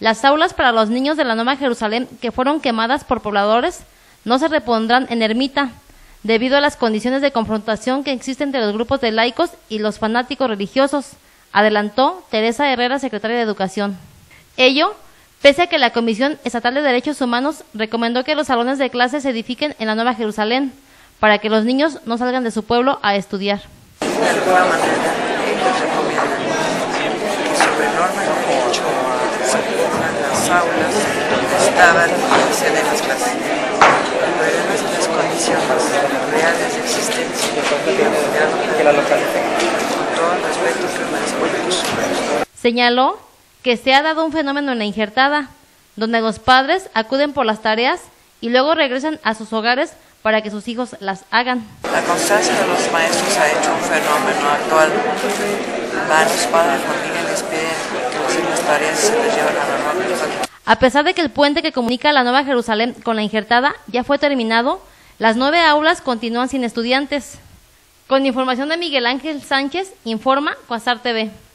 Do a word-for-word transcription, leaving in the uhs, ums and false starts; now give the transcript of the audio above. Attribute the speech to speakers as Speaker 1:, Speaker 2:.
Speaker 1: Las aulas para los niños de la Nueva Jerusalén que fueron quemadas por pobladores no se repondrán en ermita, debido a las condiciones de confrontación que existen entre los grupos de laicos y los fanáticos religiosos, adelantó Teresa Herrera, secretaria de Educación. Ello, pese a que la Comisión Estatal de Derechos Humanos recomendó que los salones de clase se edifiquen en la Nueva Jerusalén, para que los niños no salgan de su pueblo a estudiar.
Speaker 2: De alguna manera, ellos recomiendan que sobre norma de derecho se pongan las aulas donde estaban y se den las clases. Pero además las condiciones reales de existencia de la localidad, con todo el respeto que merezco.
Speaker 1: Señaló que se ha dado un fenómeno en la Injertada, donde los padres acuden por las tareas y luego regresan a sus hogares para que sus hijos las hagan.
Speaker 2: La constancia de los maestros ha hecho un fenómeno actual. Varios padres de familia les piden que hacer las tareas y se les llevan a la norma.
Speaker 1: A pesar de que el puente que comunica la Nueva Jerusalén con la Injertada ya fue terminado, las nueve aulas continúan sin estudiantes. Con información de Miguel Ángel Sánchez, informa Cuasar T V.